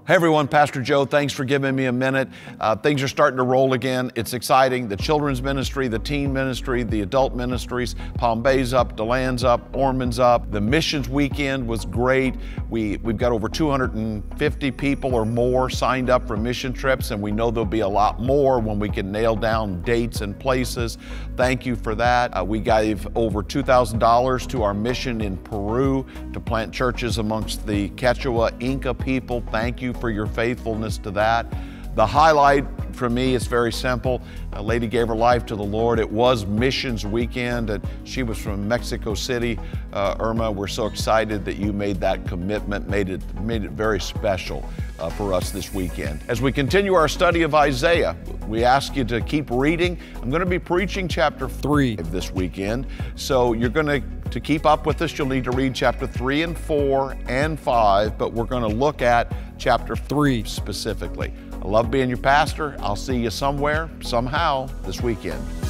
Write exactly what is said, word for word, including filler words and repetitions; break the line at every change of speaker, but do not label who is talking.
Hey everyone, Pastor Joe, thanks for giving me a minute. Uh, things are starting to roll again. It's exciting. The children's ministry, the teen ministry, the adult ministries, Palm Bay's up, DeLand's up, Ormond's up. The missions weekend was great. We, we've got over two hundred fifty people or more signed up for mission trips, and we know there'll be a lot more when we can nail down dates and places. Thank you for that. Uh, we gave over two thousand dollars to our mission in Peru to plant churches amongst the Quechua Inca people. Thank you for your faithfulness to that. The highlight for me is very simple. A lady gave her life to the Lord. It was missions weekend, and she was from Mexico City. Uh, Irma, we're so excited that you made that commitment, made it, made it very special uh, for us this weekend. As we continue our study of Isaiah, we ask you to keep reading. I'm going to be preaching chapter three this weekend, so you're going to To keep up with us, you'll need to read chapter three and four and five, but we're going to look at chapter three specifically. I love being your pastor. I'll see you somewhere, somehow, this weekend.